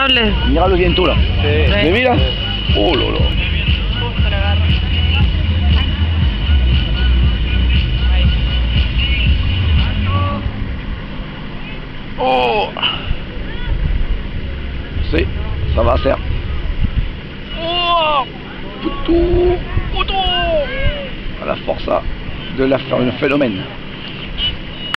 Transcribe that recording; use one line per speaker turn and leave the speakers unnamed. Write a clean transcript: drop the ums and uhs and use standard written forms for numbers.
imparable.
Mira le viento là. Mais mira. Oh là là. Oh. Sí, ça va hacer. Oh. Puto. Puto. A la forza de la phénomène.